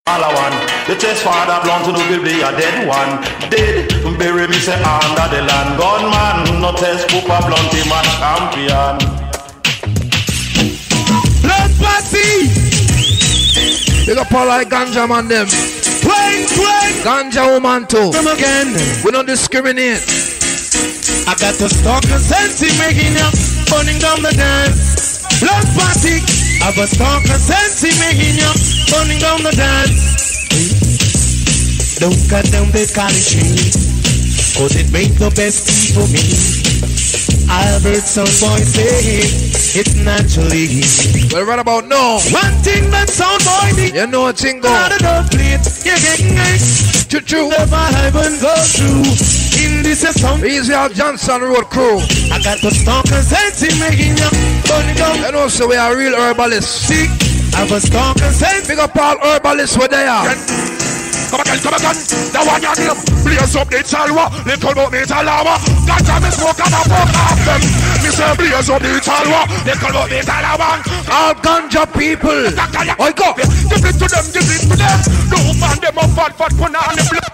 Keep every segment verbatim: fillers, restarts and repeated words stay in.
all I want. The chest father blunt to will be a dead one. Dead, bury me say under the land. Gunman, no test Poopa blunt him a champion. Blood party. Big up all like ganja man them. Twang, twang. Ganja woman too. Come again. We don't discriminate. I got the stalker sensei making up, burning down the dance. Blood party. I have a stalker sensei making up, burning down the dance. Don't cut down the college tree, cause it make the best tea for me. I've heard some boys say it's naturally. Well, right about now. One thing that sound boy did. You know what thing go. Not enough plate. You're getting nice. Choo-choo. Never haven't go through. In this is some Easy out Johnson Road crew. I got the stalkers sensei making up, burning down. And also we are real herbalists. See, I have a stalker sensei. Big up all herbalists where they are. Come again, come again. The one your name. Blaze up the chalwa. Little about me talawa. Ganja me smoke and a fuck off them. Me say blaze up the chalwa. Little about me talawa. All ganja people. I go. Give it to them, give it to them. No man them up fat fat puna on the blood.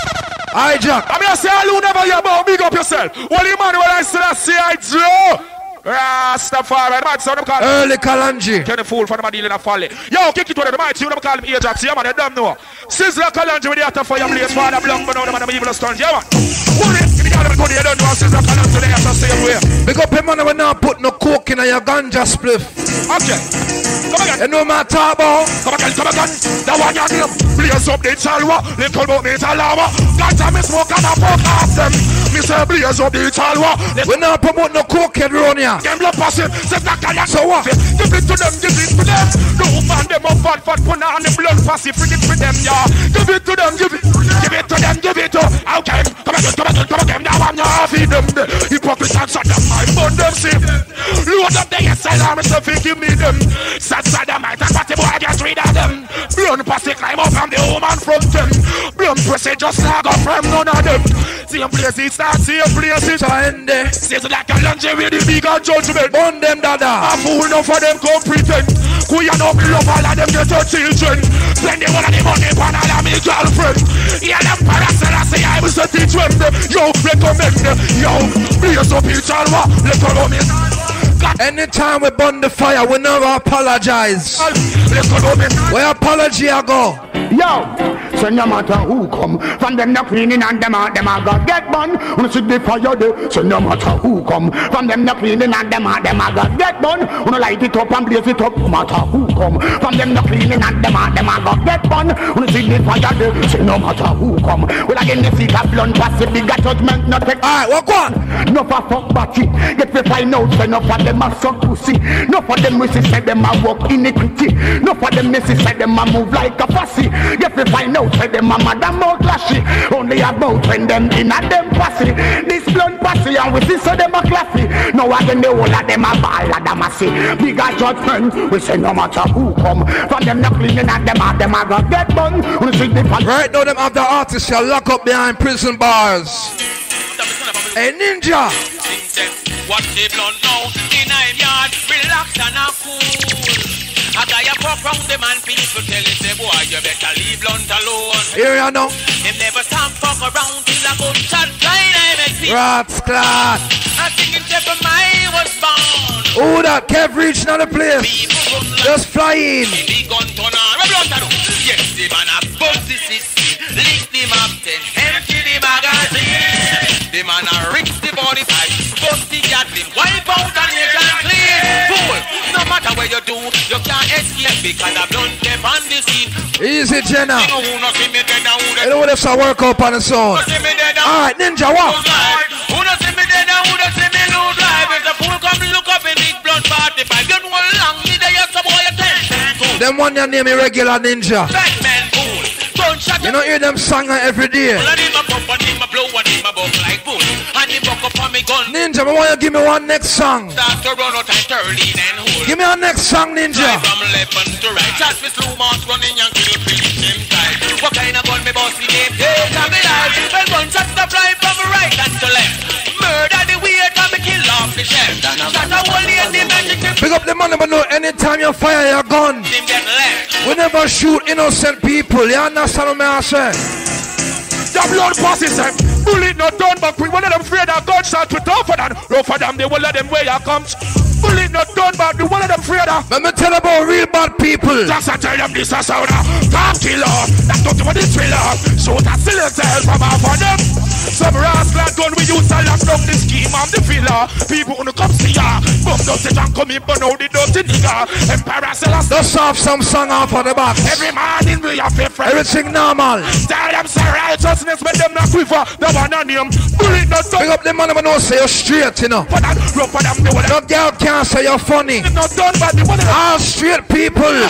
Hi Jack. I mean I say all who never hear about big up yourself. What you man when I say I say I do. Rastafari, man, so them call Early Kalanji. Can the fool for them dealing a folly. Yo, kick it to them, might you them call him Ajax. Yeah, man, they don't know. Sizzler Kalanji with the attack for your place, father blank, but now the man, the evil stones. Yeah, man. What is it? You don't know Sizzler Kalanji today, that's the same way. Big up him, man, we not put no coke in your ganja spliff. Okay. Come again. You know my talk about? Come again, come again. The one your name. Blaze up the chalwa. Little about me talawa. Ganja me smoke and a fuck off them. Me say blaze up the chalwa. We not promote no coke around here. Them blood passing, say that guy. So what? Give it to them, give it to them. No man them up fat fat puna on the blood passing, bring it for them, yeah. Give it to them, give it, give it to them, give it to. Okay, come again, come again, come again. Now I'm not feed them. Hypocrites and shut them, I burn them, see. Load up the S L R, so give me them. Sad side of my time, party boy, get rid of them. Blood passing, climb up from the woman from them. Blood pressing, just lag up from none of them. Same place it starts, same place it ends. Says like a lunge with the bigger judgment. Burn them, dada. A fool enough for them come pretend. We are not love all of them get your children. Spend the one of the money on all of me girlfriend. Yeah, them parasite, I say I was a teach them. Yo, recommend them. Yo, please up each other. Let go me. Anytime we burn the fire, we never apologize. Where apology I go? Yo, so no matter who come, from them not cleaning and them out, them a got get bun. When see the fire there, so no matter who come, from them not cleaning and them out, them a got get bun. When light it up and blaze it up, no matter who come, from them not cleaning and them out, them a got get bun. When see the fire there, so no matter who come. Well again the seat of blunt pass the bigger judgment not take. Alright, what on? No for fuck batty, get we find out say no for them a suck pussy. No for them we say them a walk iniquity. No for them we say them a move like a fussy. Get to find out say them a madam more clashy. Only about when them in a them pussy. This blunt pussy and we see so them a classy. No again the whole of them a ball of them a see. Bigger judgment we say no matter who come. From them not cleaning and them a them a go get bun. We see the right now them have the artists shall lock up behind prison bars. Hey Ninja. What they blunt now in a yard, relax and a cool. I got you fuck round them and people tell you say boy you better leave blunt alone. Here you know. Them never stop fuck around till a gun shot flying I may see. Rats class. I think in Jeff I was born. Oh that Kev reaching on the place. Just fly in. The gun turn on. Where blunt are yes the man a bust the system. Lick the map ten. Empty the magazine. The man a rips the body side. Bust the gatling. Wipe out and you can clean. Fool. No matter what you do, you can't escape because I've done them on the scene. Easy, Jenna. You know who not see me dead now? You know what if I work up on the song? Alright, Ninja, what? Who not see me dead now? Who not see me lose life? If the fool come look up in big blood party, if I don't want long, me there you some boy attention. Them one your name irregular Ninja. Batman fool. You don't hear them song every day. Ninja, I want you to give me one next song. Give me a next song, Ninja. What kind of gun me bossy name? Tell me life. When gunshots to fly from right and to left. Murder the weird and me kill off the shelf. Shot a whole in the magic. Pick up the money, but no, anytime you fire, you gun. Him get left. We never shoot innocent people. You understand what I say? The blood passes them. Bullet not done, but we one of them afraid of gunshot with tougher than. Rougher than they will let them where you comes. Bullet not done, but we one of them afraid of. Let me tell about real bad people. Just I tell them this is sound. Top killer. That's not what it's thriller. Shoot a cylinder from half of them. Some rascal gun we use to lock down the scheme of the filler. People wanna come see ya. Bump down the junk come in, but now the dirty nigga. Emperor Celeste. Just off some song off of the box. Every morning we have a friend. Everything normal. Tell them say righteousness, but them not quiver. The one on him. Bullet not done. Pick up the man who know say you're straight, you know. But that rough for them, they will No girl can't say you're funny. not done, but they want to. All straight people.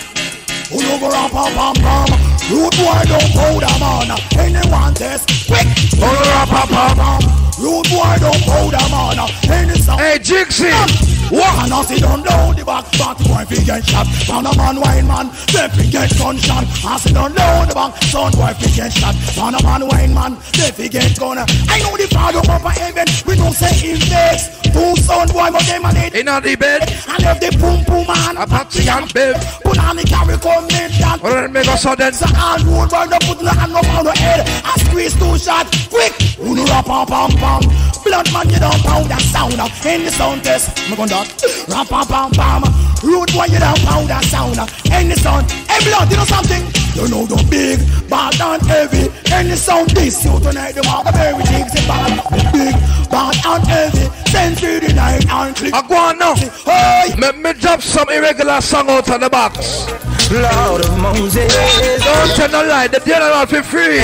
Who you go ram pam pam pam? Rude boy don't powder man. Anyone test quick. Hold up, pam pam. Rude boy don't powder man. Any sound. Hey, Jigsy. What? And as he don't know the back, back boy fi get shot. Pound a man, wine man, they fi get gunshot. As he don't know the back, son boy fi get shot. Pound a man, wine man, they fi get gun. I know the father up for heaven. We don't say him next. Two son boy, but them and it. In the bed. And if the boom boom man, A patsy and babe. put on the carry come in that. What did make us sudden? So hand road round the put the hand up on the head. I squeeze two shot, quick. Uno rap pam pam pam. Blood man, you don't pound that sound. In the sound test, me gon' that. Rap pam pam pam. Rude boy, you don't pound that sound. In the sound, hey blood, you know something? You know the big, bad and heavy. In the sound, this you tonight the mark. Very jigs and bad, big, bad and heavy. Send through the night and click. I go on now. Hey, Let me drop some irregular song out of the box. Lord of Moses. Don't tell no lie, the deal are for free.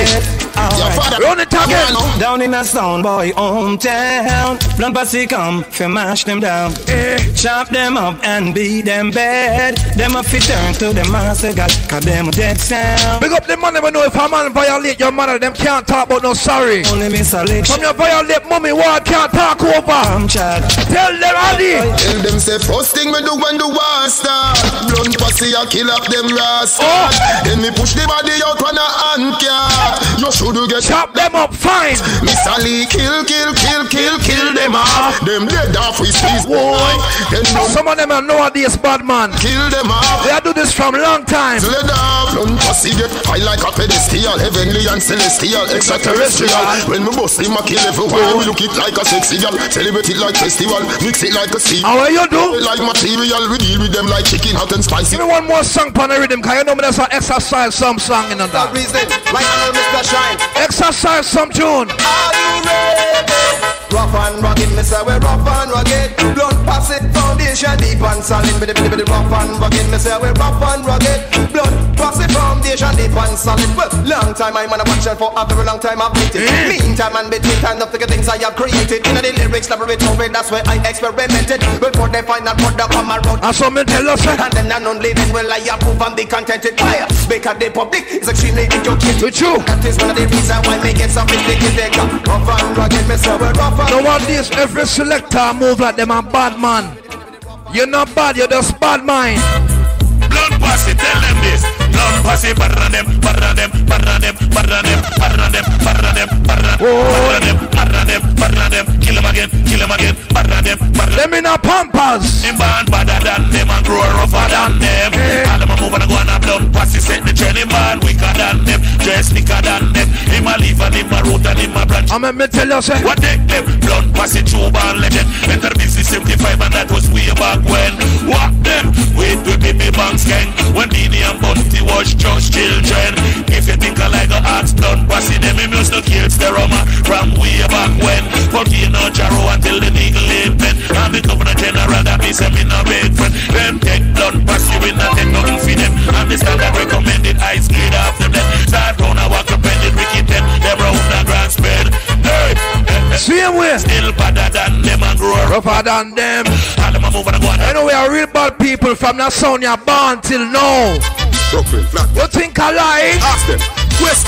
Run it again. Down in a sound boy hometown. Blunt posse come, fi mash them down. Eh. Chop them up and beat them bad. Them a fit turn to the master God, cause them a dead sound. Big up the man, never know if a man violate your mother, them can't talk about no sorry. Only miss a lick. From your violate mommy, what can't talk over. I'm chat. Tell them Ali. Tell them say first thing we do when the war start. Blunt posse a kill up them rascals. Oh. Then me push the body out on a hand car. You should get Chop them up fine. Mister Lee kill, kill, kill, kill, kill them off. Them dead off we squeeze boy. Then no Some of them are nowadays bad man. kill them off. They do this from long time. Let off. Blunt posse get high like a pedestal, heavenly and celestial, extraterrestrial. When me bust him a kill everywhere. We look it like a sexy girl, celebrate it like festival, mix it like a sea. How are you do? Like material, we deal with them like chicken hot and spicy. Give me one more song on the rhythm, cause you know me there's an exercise some song in that. Reason, like I know Mister Shine. Exercise some tune. Are you ready? Rough and rugged, me say we rough and rugged. Blood pass it, foundation deep and solid. Bidi bidi bidi rough and rugged, me say we rough and rugged. Blood pass it, foundation deep and solid. Well, long time I'm on a watch for a very long time I've waited. Meantime and between time of the things I have created. In the lyrics laboratory, that's where I experimented. Before they find out what the come around. And so me tell us, eh, And then and only then will I approve and be contented. Fire, because the public is extremely educated. with you. That is one of the reasons why me get sophisticated. Rough and rugged, me say we rough and Nowadays every selector move like them a bad man. You're not bad, you're just bad mind. Blunt posse, tell them this. Blunt posse, barra them, barra them, barra them, barra them, barra them, barra them, barra them, barra them, barra them, kill them again, kill them again, barra them, barra them. Them in a pampas. Them born badder than them and grow rougher than them. All them a move and a go on a blunt posse, set the training man wicker than them, dress thicker than them. Him a leaf and him a root and him a branch. I mean, me tell you, say, What take them? Blunt posse, true born legend. Enter business seventy-five and that was way back when. What them? Wait with baby banks gang. When Beanie and Bunty was just children. If you think I like a axe blunt posse, them him used to kill Steroma from way back when. Volcano Jaro until the Eagle Apen. I'm the governor general that me say me no big friend. Them take blunt posse, we not take nothing for them. I'm the standard recommended ice skate after them. Start round a walk up and the wicked them. They round the grand spread. Hey, same way. still badder than them and grow rough. Rougher than them. All them a move and a go on. I know we are real bad people from that sound you're born till now. Brooklyn, flat. You think I lie? Ask them. Question.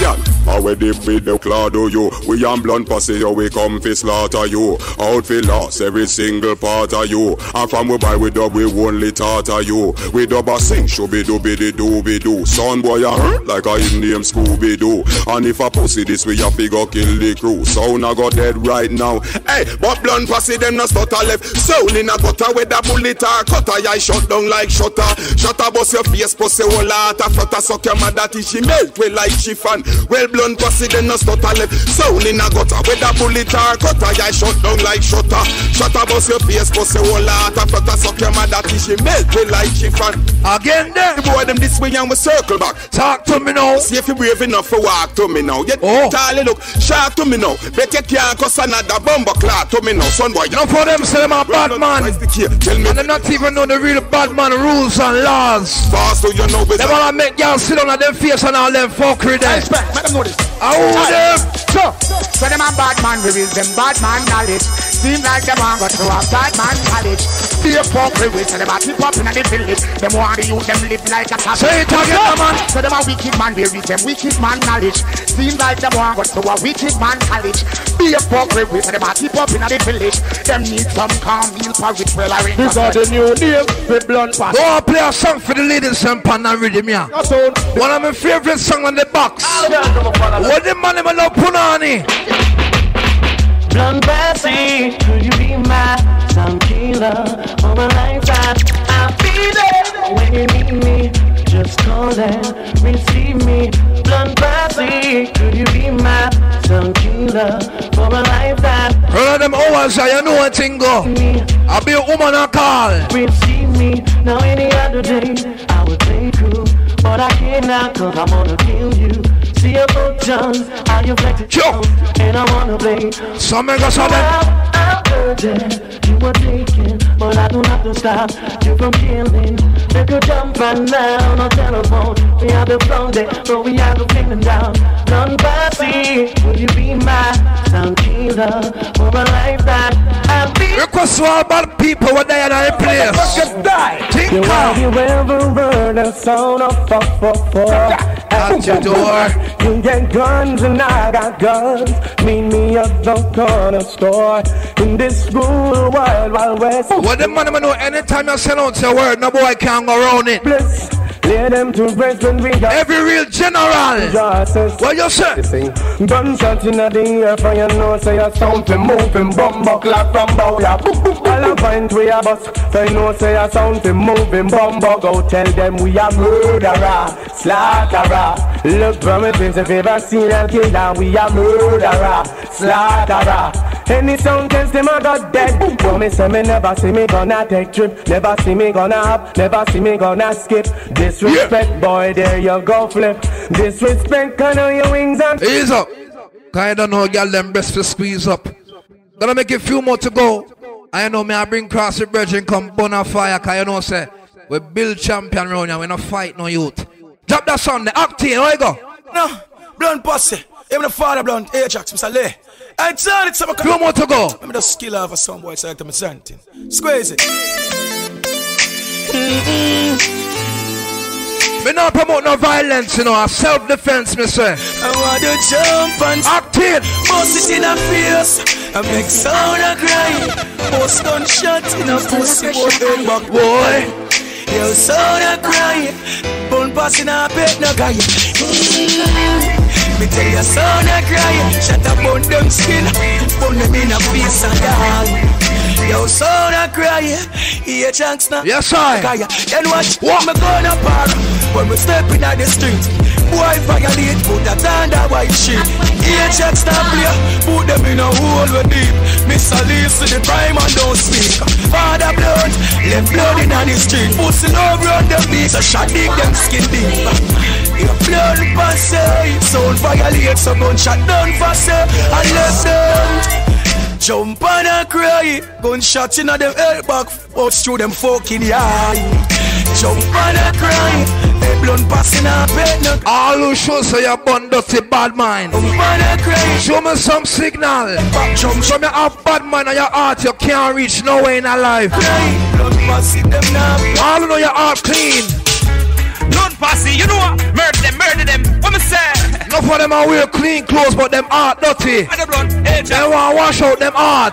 How we dip with the Clado you. We am blunt pussy, yo, we come fi slaughter you. Out fi lost every single part of you. And from we buy we dub, we only tartar you. We dub a sing, shooby dooby dee dooby doo. Son boy a hurt like a Indian Scooby Doo. And if a pussy this we a figure kill the crew. Sound a go dead right now. Hey, but blunt pussy them no stutter left. Soul in a gutter with a bullet or cutter. I shut down like shutter. Shutter bust your face, pussy whole heart a flutter. Suck your mother till she melt well like chiffon. Well blunt pussy them no stutter left. Soul in a gutter with a bullet or cutter. I shut down like shutter. Shutter bust your face, pussy whole heart a flutter. Suck your mother till she melt well like chiffon. Again there. The boy them this way and we circle back. Talk to me now. See if you brave enough to walk to me now. Get oh. Charlie look, sharp to me now. Bet you can't cause another bomber clock to me now. Son boy, no for them say them a bad man. Tell me. And they not even know the real bad man rules and laws. Boss, so you know they wanna make y'all sit on them face and all them fuckery there. Respect, let them know this. I hold them. So, so them a bad man reveals them bad man knowledge. Seem like them want go to a bad man college. Be a fuckery with so them a tip up in the village. Them want to use them live like a top. Say it again, man. So them a wicked man we read them wicked man knowledge. Seem like them want go to a wicked man college. Be a fuckery with so them a tip up in the village. Them need some calm meal for which well arranged. These are the new name with blunt pass. Go and play a song for the ladies and pan and rhythm here. One of my favorite songs on the box. What the man them love punani? Blunt Bessie, could you be my sound killer for my lifetime? I'll be there when you need me. Just call and receive me. Blunt Bessie, could you be my sound killer for my lifetime? Run of them hours, you know what thing go. I'll be a woman I call. Receive me. Now any other day I would take you, but I can't now cause I wanna kill you. See your both Johns, how you flex it sure. And I wanna play. Some make us all that. I heard that you were taken, but I don't have to stop you from killing. They could jump right now on telephone. We have the phone there, so we have the feeling down. None passy, would you be my sound killer for a lifetime? I'll be. Request for all bad people what they are in a place. Think you have you ever heard a sound of fuck fuck fuck at your door? You get guns and I got guns. Meet me at the corner store in this cool wild wild west. What the man know anytime you send out your word, no boy can go around it. Bliss. Lay them to rest when we got every real general. Justice. What you say? Gunshot in the air for you know say a something moving bumbo clap from Bowya. All a point we a bus. So you know say a something moving bumbo. Go tell them we a murderer, slaughterer. Look from a place if you ever seen a killer. We a murderer, slaughterer. Any sound test them I got dead. Don't me say me never see me gonna take trip. Never see me gonna hop. Never see me gonna skip. Disrespect, yeah. Boy, there you go, flip. Disrespect, can of your wings and ease up. Cause I don't know, girl, them breasts to squeeze up. Gonna make a few more to go. I know me, I bring cross the bridge and come burn a fire. Cause you know, say, we build champion round here, we don't fight no youth. Drop that sound, the acting, where you go? No, blunt pussy. Even the father blunt, Ajax, Mister Lee. I tell it, some few more to go. I'm the skill of a some boy, so I tell me something. Squeeze it. Mm-mm. Me not promote no violence, you know, a self-defense, me say. I want to jump and active, bust it in a face, I make sound a cry. Post gunshot in a pussy, boy, head back, boy. Yo, sound a cry. Bone pass in a bed, no guy. Me tell you, sound a cry. Shut up on them skin, bone them in a face and die. Yo, sound a cry. Here, chunks now. Yes, I. Then watch what me gonna park when we step in the street. Boy, violate, put that under white sheet. Here, chunks now play, put them in a hole with deep. Mister Lisa, the prime and don't speak. Father blood, left blood in the street. Pussy love run the beat, so shot dig them skin deep. Your blood pass, sound violate, so gunshot down fast, and left them. Jump and a cry, gunshot in them head back, out through them fucking eye. Jump and a cry, they blunt passing a bed. No. All who show say you're born dirty bad mind. Jump and a cry, show me some signal. Jump, show me have bad mind on your heart, you can't reach nowhere in a life. Cry, blunt passing them now. All who know your heart clean. Blunt passy, you know what? Murder them, murder them. What me say? No of them are wear clean clothes, but them heart dirty. They want to wash out them heart.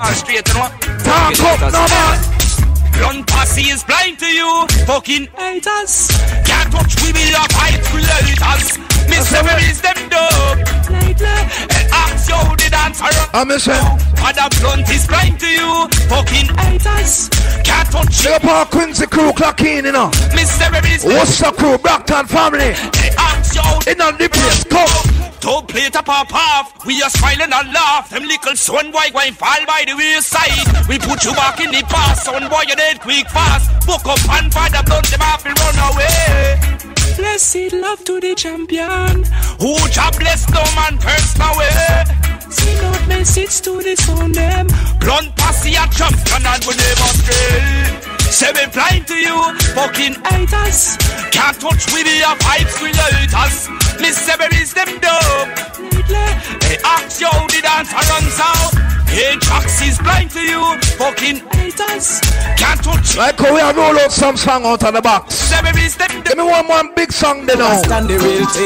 Talk up, no man. Blunt posse is blind to you, fucking haters. Can't touch we will have fight creators. Mister Release them dope lately. And ask you the dancer. I'm missing. Other blunt is blind to you, fucking haters. Can't touch you. Paul Quincy crew clock in, you know. Mister Release. What's the crew? Brockton family. Ask you. In on the place, come. Don't play it up pop off. We are smiling and laugh. Them little son boy going fall by the wayside. We put you back in the past. Son boy you dead quick fast. Book up and find the blunt them off and run away. Blessed love to the champion. Who job bless no man turns my way. Send out message to the sound them. Blunt posse a champion and we never stray. Say we blind to you, fucking haters. Can't touch with the vibes creators. Mister Berries them dope. They ask you the dancer runs out. Hey, Jax is blind to you, fucking haters. Can't touch. Like how we have roll out some song out of the box. Give me one one big song they know. Understand the real thing,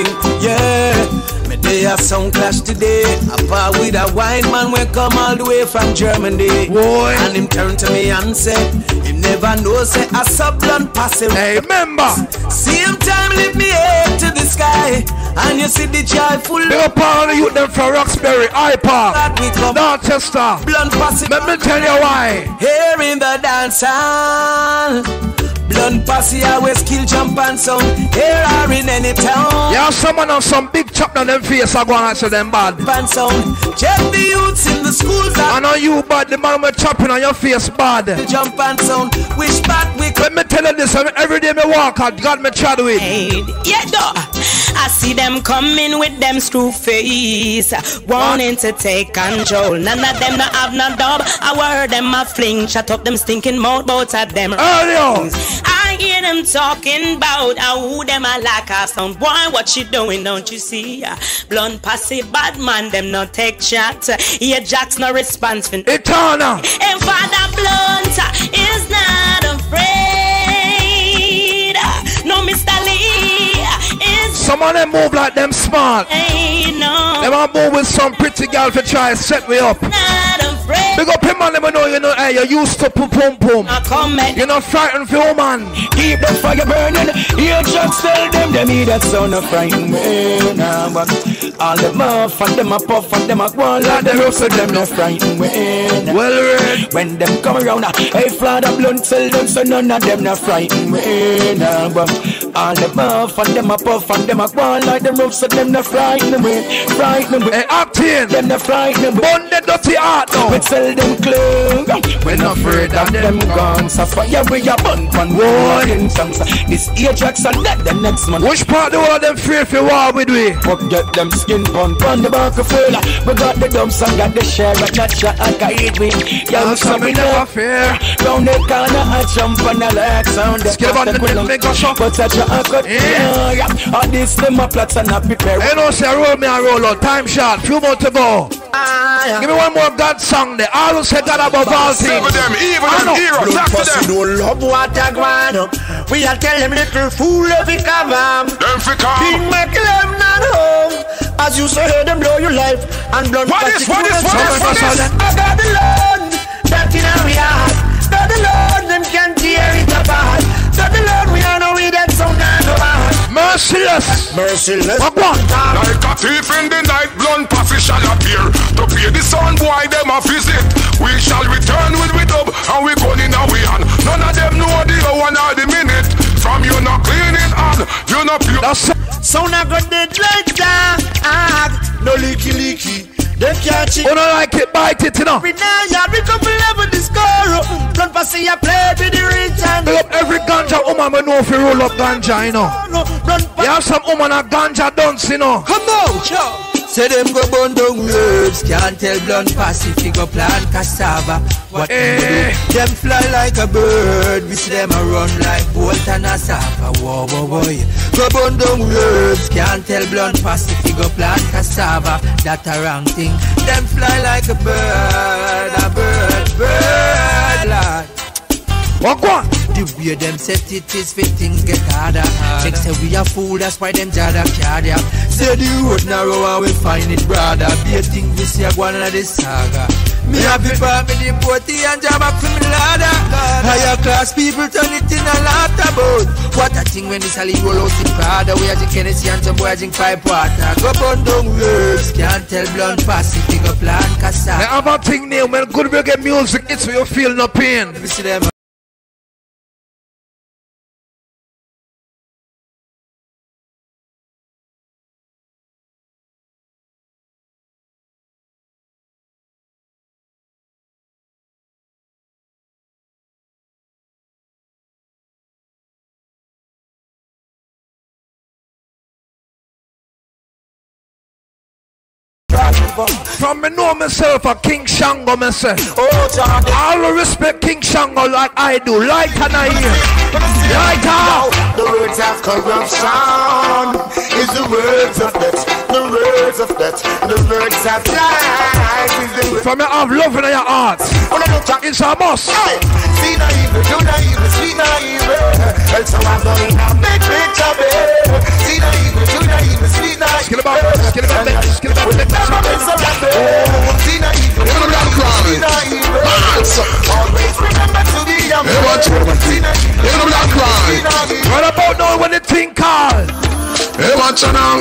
yeah. Me day a sound clash today. I part with a white man we come all the way from Germany. Boy. And him turn to me and say, he never know say a sub blunt passive. Hey, remember. Same time lift me head to the sky. And you see the joyful. They are part of the youth them from Roxbury, I Park, Dorchester. Blunt passive. Let me tell you why. Here in the dance hall. Blunt posse always kill jump and sound. Here or in any town. Yeah, someone on some big chop on them face are going to say them bad. Band sound. Check the youths in the schools. I know you bad, the man with chopping on your face bad. Jump and sound. Wish back we could. Let me tell you this, every day me walk out, God me chat with. Hey, yeah, dog. I see them coming with them screw face, wanting to take control. None of them not have no dub. I heard them a fling, shut up them stinking mouth, both of them. Earlier. I hear them talking about how who them a like a sound. Boy, what you doing, don't you see? Blunt posse bad man, them not take shots. Yeah, Jack's no response for Eternal. And Father Blunt is not afraid. No, Mister Lee is. Some of them move like them smart. Hey, no. They want move with some pretty girl to try and set me up. Not afraid. Big up him and them know you know, hey, you used to pum pum pum. You're not frightened for woman. Keep the fire burning. You just tell them they need that sound of frightened way. Nah, but all them off and them a puff and them a go on like the rest of them no frightened way. Well read. When them come around, hey, Father Blunt tell them so none of them no frightened way. Nah, but all them off and them a puff and them a go on like the rest of them no frightened way. Frightened way. Hey, acting. Them no frightened way. Bun the dirty heart now. We tell them close. We're not afraid of them guns. So fire we a bun pan war. This Ajax and that the next man. Which part do all them fear for war with we? Forget them skin pun pun the back of full. We got the dumps and got the share. I catch ya and I eat me. Yeah, so we never fear. Round the corner I jump and I like sound. Skip on the quick make us up. But such a cut. Yeah. All this them a plots and not prepare. Hey no say roll me and roll out. Time short. Few more to go. Give me one more God song there. I will say God above all things. Even them, even them heroes. Talk to them. Don't love what I want. We are tell them little fool if it come. Them fi come. Big make them not home. As you say, them blow your life and blood. What is, what is, what is, what is? I got the Lord that in our heart. Got the Lord, them can tear it apart. Got the Lord, we are no with that song and go back. Merciless. Merciless. What one? Like a thief in the night, blunt posse shall appear. To pay the sound boy, them a visit. We shall return with we dub and we gun in a way on. None of them know the hour nor the minute. From you not cleaning on, you not pure. That's sound I got the like that. No leaky leaky. They catch it. Oh, don't like it, bite it, you know. We now yeah, we couple level the score. Blunt posse a play with the rich and big up every ganja woman we know if you roll up ganja, you know. You have some woman a ganja dance, you know. Come on, yo. Say them go burn down herbs. Can't tell blunt passive fi go plant cassava. What hey. Them do? Them fly like a bird. We see them a run like bolt and a sapper. Whoa, whoa, boy. Go burn down herbs. Can't tell blunt passive fi go plant cassava. That a wrong thing. Them fly like a bird, a bird, bird, lad. What one? the way them set it is fit things get harder. Check say we a fool, that's why them jada cardia. Say the road narrow and we find it broader. Be a thing we see a go on the saga. Me happy for me the booty and jam up from the ladder. Higher class people turn it in a laughter boat. What a thing when this alley roll out the Prada. We are drink Hennessy and some boy drink pipe water. Go burn down words, can't tell blunt pass it, pick up plan cassa. I have a thing new, man, good reggae music, it's where you feel no pain. Let me see them. From me know myself a King Shango myself. Oh, Charlie. I will respect King Shango like I do. Like and I hear. Like how the words of corruption is the words of death. The words of death. The words of life is the words. From you have love in your heart. It's a must. See na evil, do na evil, see na evil. Else I'm going to make picture babe. See na evil, do na evil, see na evil. Skill about, skill about, skill about. See na evil, do na evil, see na evil. Always remember to be young. See na evil. What about now when the thing called? Hey, watch out now.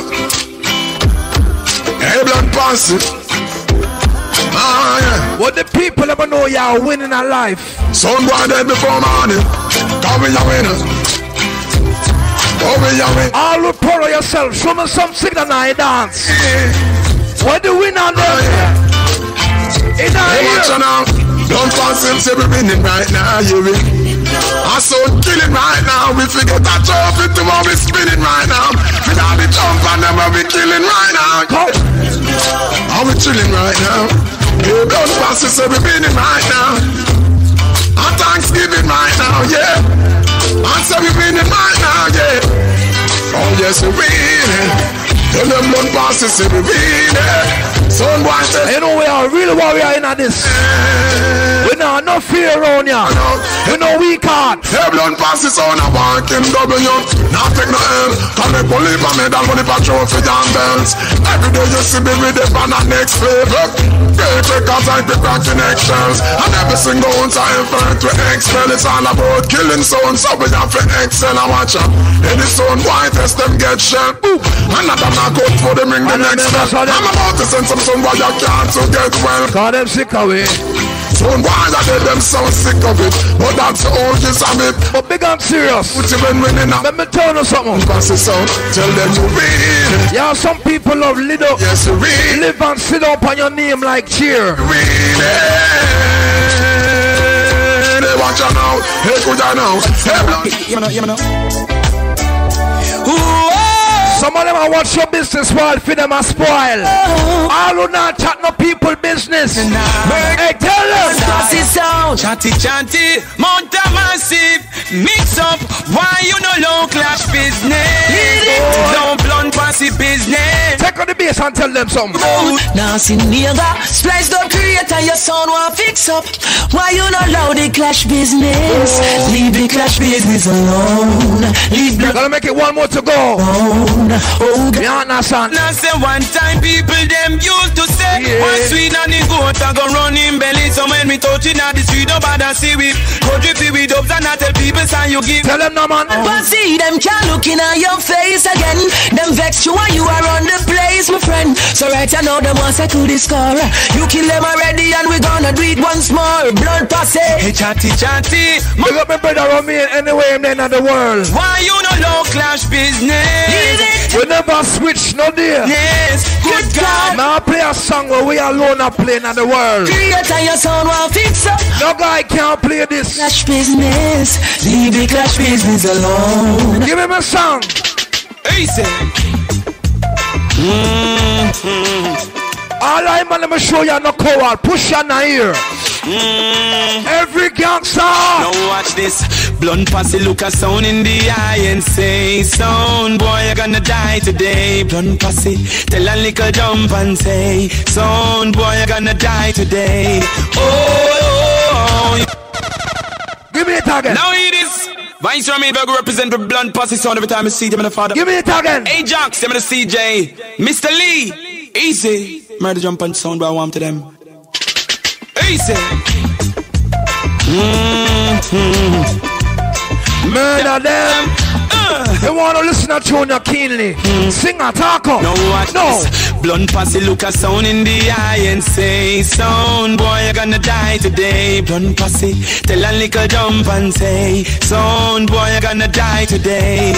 Hey, blood pass it. Ah, yeah. What the people ever know you are winning a life. Son boy dead before morning. Come in your winner. Come in your winner. All will pour yourself. Show me some signal now, you dance. What the winner there? In our hey, watch out now. Don't pass him, say we're winning right now, you will. I saw killing right now. We forget that trophy tomorrow we spinning right now. We got the jump and them we killing right now. Come. Are we chilling right now? You don't pass it, say we're winning right now. And Thanksgiving right now, yeah. And say we're winning right now, yeah. Oh yes, we're winning. Tell them don't pass it, say we're winning. Son boy says, you know we are a real warrior in this. We know no fear around ya. We know we can't. Hey, blunt passes on a walking W. Now take no L. Can they believe a medal when they patrol for damn bells? Every day you see me with the band and next flavor. Great records I pick back connections. And every single one's I invent to expel. It's all about killing sound. So we have to excel and watch out. Any sound boy test them get shell. And not I'm not good for them ring the next step. I'm about to send some sound boy you can't to get well. Call them sick away. Sound boy I did them so sick of it. But that's the old is of it. But big and serious. Put you been winning up. Let me tell you something. Pass it out. Tell them you win. Yeah, some people love lit up. Yes, you win. Live and sit up on your name like cheer. Win. Hey, watch out now. Hey, good now. Hey, blood. You know, you know. Some of them I watch your business while for them a spoil. Oh. All who not chat no people business. Nah. Hey, tell them. Sassy sound, chatty chatty, Mount a massive mix up. Why you no low clash business? Don't blunt passy business. Take on the bass and tell them something. Now see nigga, splice don't create and your sound won't fix up. Why you no allow the clash business? Oh. Leave the clash business alone. Leave the. Gotta make it one more to go. Oh. Oh, yeah, nah, son. Now say one time people them used to say, yeah. One sweet and the goat I go run in belly. So when we touch it now the street nobody see we go drippy with dubs and I tell people say you give. Tell them no man. Oh. But see them can't look in your face again. Them vex you and you are on the place, my friend. So right I know them want to the score. You kill them already and we gonna do it once more. Blood passe. Hey chatty chatty. Big up my brother on me anyway in the world. Why you no low clash business? We never switch, no dear. Yes, good God. Now I play a song where we alone are playing in the world. Create and your sound will fix up. No guy can't play this. Clash business. Leave the clash business alone. Give him a song. Easy. Mm-hmm. All right, man, let me show you no cover. Push you in the ear. Mm. Every gangster. Now watch this. Blunt passy look a sound in the eye and say, sound boy you're gonna die today. Blunt passy tell a little jump and say, sound boy you're gonna die today. Oh, oh, oh. Give me it again. Now it is. Vice Rami Berg represent the blunt posse sound every time I see them in the father. Give me it again. Ajax, them in the C J. Mister Lee. Easy. Murder jump and sound by warm to them. Easy. Mm-hmm. Murder them. You wanna listen to Junior keenly? Mm. Sing a talk up. No, what no. Blunt posse look a sound in the eye and say, sound boy, you're gonna die today. Blunt posse tell a little jump and say, sound boy, you're gonna die today.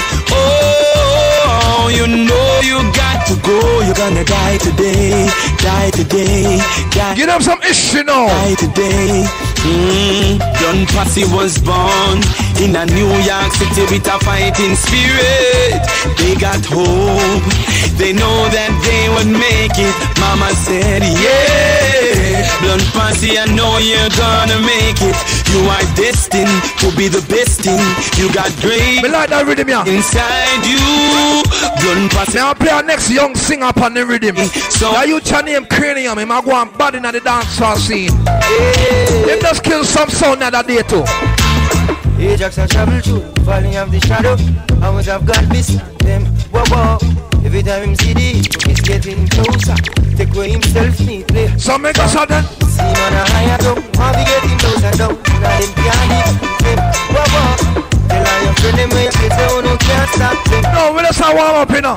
Oh, you know you got to go. You're gonna die today. Die today. Die. Give them some issue now. Die today. Mm. Blunt posse was born in a New York City with a fighting spirit. They got hope. They know that they would make it. Mama said, yeah. Blunt posse, I know you're gonna make it. You are destined to be the best thing. You got great Me like that rhythm, yeah. inside you. Blunt posse. Now I'll play our next young singer upon the rhythm. So now you turn name Cranium. Him I go and bad in the dancehall scene. Yeah. Them just kill some sound that day too. Ajax and travel through, falling off the shadow. I was have got this, them, whoa, whoa. Every time him see the, he's getting closer. Take away himself neatly. Some make us sudden. See man a higher down, how we getting closer down. Now them can't hit, whoa, whoa. Tell all your friend them where you say, oh no, can't stop them. No, we just a warm up, you know.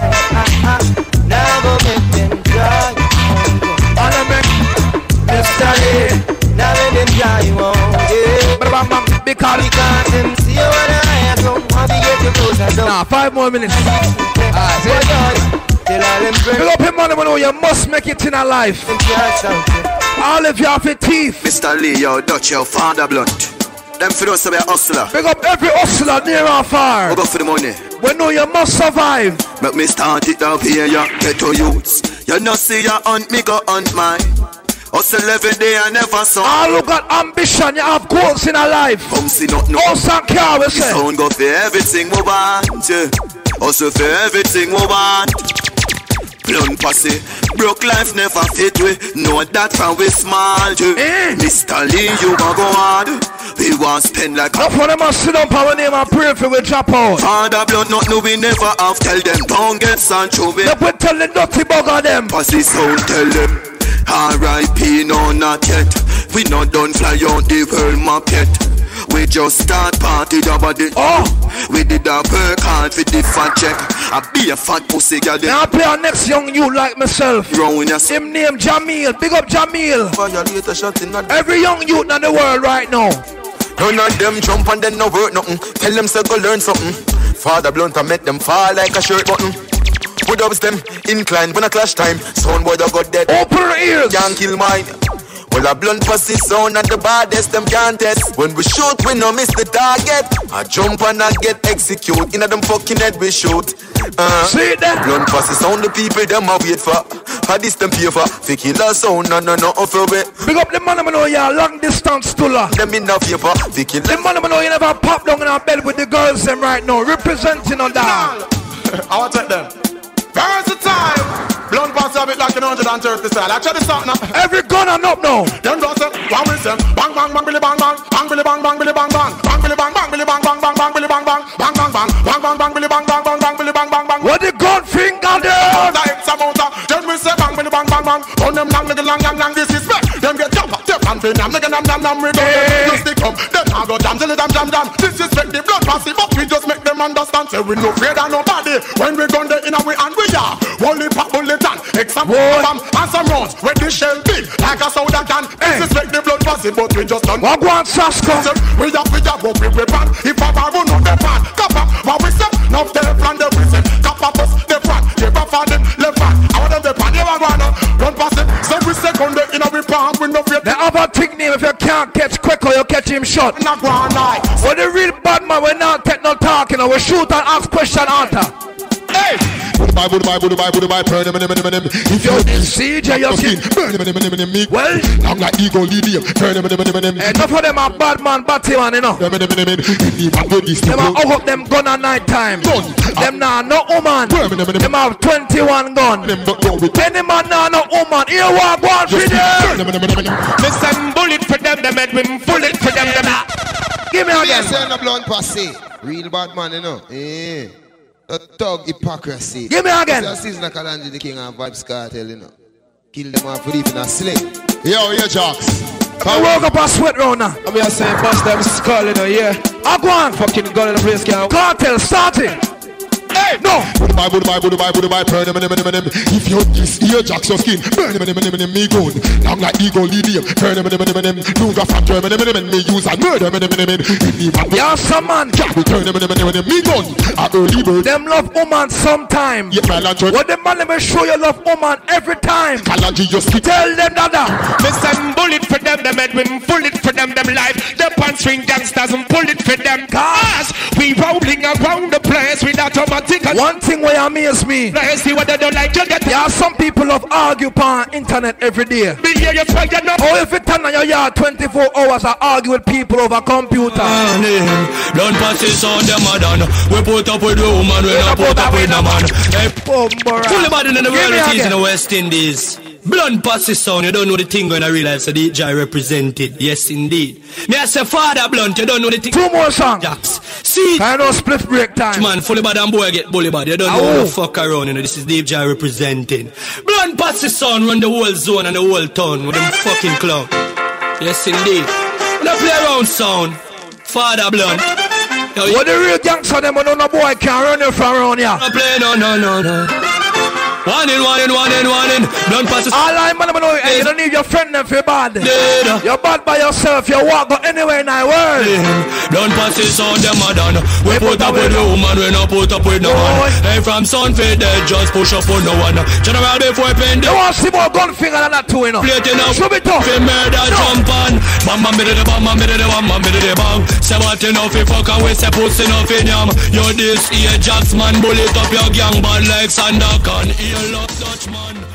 Now go make them try. And I make Mister Lee. Now let them try you on, yeah. Because them see you on the higher ground, how we get you closer down. Nah, five more minutes. Alright, tell all them friends. Fill up him money, know you must make it in a life. All of you have your teeth. Mister Lee, yo, Dutch, yo, father blunt. Them for those of your hustler. Big up every hustler near and far. We go for the money. We know you must survive. Make me start it down here, ya ghetto youths. You know see ya hunt, me go hunt mine. Hustle every day, I never saw. All who got ambition, you have goals in a life. Come see not no. House and car, we say. Sound go for everything we want, yeah. Hustle for everything we want. Blunt posse, broke life never fit we. Know that from we small, yeah. Mister Lee, you gon' go hard. We want spend like. Enough of them a sit up our name and pray for we drop out. Father blood, not no we never have. Tell them don't get Sancho. They put tell the dirty bugger them. Posse sound tell them. R I P no not yet. We not done fly on the world map yet. We just start party about it. Oh, we did a work hard for the fat check. I be a fat pussy girl. Now I play our next young you like myself. Wrong your him name Jamil. Big up Jamil. Every young youth in the world right now. None of them jump and then no work nothing. Tell them to go learn something. Father blunt and make them fall like a shirt button. Put up them incline when a clash time. Sound boy that got dead. Open your ears. Can't kill mine. Well a blunt pussy sound at the baddest them can't test. When we shoot we no miss the target. I jump and I get execute. Inna them fucking head we shoot. Uh, See that? Blunt pussy sound the people them a wait for. How this them pay for? Fi kill a sound and no no offer way. Big up the man I know you a long distance tuller. Them in a favor. Fi kill the man I know you never pop down in a bed with the girls them right now. Representing on that. I want to take them. Versatile. Blunt pass a bit like an one hundred thirty style. I try to start now. Every gun and up now. Them don't say, one will say, bang bang bang billy bang bang, bang billy bang bang billy bang bang, bang billy bang bang billy bang bang bang bang billy bang bang, bang bang bang, bang bang bang billy bang bang bang bang billy bang bang bang. What the gun finger there? Like some motor. Then we say bang billy bang bang bang. On them long little long long long disrespect. Them get jump up, step and pin. I'm nigga nam nam nam. We go just stick up. Them I go jam till it jam jam jam. Disrespect the blood passy, but we just make them understand. Say we no afraid of nobody. When we gun there in our and we are. Only pop bullet and example bomb and some rounds with the shell big like a soda can. Disrespect the blood passy, but we just done. What one Sasko? We have we have up with weapon. If I run on the pan, kappa. What we say? Now the plan the we say. Kappa us the pan. They for them left hand. I want them the pan. You are gonna run past it. So we second the in our palm. We no fear. The other thing name if you can't catch quick or you catch him short. Not one night. When the real bad man we not take no talking. We shoot and ask question answer. Hey. Buy, buy, buy, buy, buy, buy, burn them, them, them, them. If you're in C J, you're skin, burn them, them, them, them, them. Well, I'm like ego lead them, burn them, them, them, them. Enough of them are bad man, batty man, you know. Them, them, them, them. Them are out of them gun at night time. Them now no woman. Them have twenty-one gun. Any man now no woman. Here walk one for them. Me send bullet for them. them, them head we full it for them, them. Give me again. Say no blunt posse. Real bad man, you know. Eh. A thug hypocrisy. Give me again. This season of Kalanji the King and Vibes Cartel, you know. Kill them off for deep in a sling. Yo, yo, Jocks. I woke up a sweat round now. I'm here saying bust them skull, you know, yeah. I go on. Fucking gun in the place, cow. Cartel starting. Hey, no. Goodbye, goodbye, goodbye, goodbye, burn them, them, them, them. If you this ear jacks your skin, burn them, them, them, them, me gun. Long like eagle, lead them, burn them, them, them, them. Nuga from Germany, them, them, me use and murder, them, them, them. Yeah, some man. Jack, we turn them, them, them, them, me gun. A early bird. Them love woman sometime. Yeah, man, what the man, let me show you love woman every time. Kalanji, just tell them that. Me send bullet for them, them head we full it for them, them life. The punch swing gangsters and pull it for them. Cause we rolling around the place with automatic. One thing where amaze me. Let's see what they don't like. You get there are some people of argue on internet every day. Me hear you try you know. Oh, if you turn on your yard twenty-four hours, I argue with people over computer. Don't pass this on them, man. We put up with the woman, we don't put up with the man. Hey, fully body in the world is in the West Indies. Blunt Posse sound, you don't know the thing going to real life, so D J represented. Yes, indeed. Me I say, Father Blunt, you don't know the thing. Two more songs. Jacks. See, I know split break time. Man, fully bad and boy get bully bad. You don't know oh. what the fuck around, you know. This is D J representing. Blunt Posse sound run the whole zone and the whole town with them fucking clown. Yes, indeed. When I play around sound, Father Blunt. Yo, what the real gangster them, no no boy can't run you from around here. I play no, no, no, no. One in, one in, one in, one in. Blunt Posse. All I man, know, hey, you don't need your friend them for bad. Yeah. You're bad by yourself. You walk go anywhere in the world. Yeah. Blunt Posse sound them a done. We put up with the woman, we not put up with no one. Hey, from Sunfade, they just push up on no one. General before pen. You want to see more gun finger than that too, you know. Plate enough. Show me tough. Fi murder no. Jump on. Bam bam bidi de bam bam bidi de bam bam bidi de bam. Say what enough if fuck and we say pussy enough in yam. You this here Jacks man, bullet up your gang bad like Sandakan. Here love Dutch man.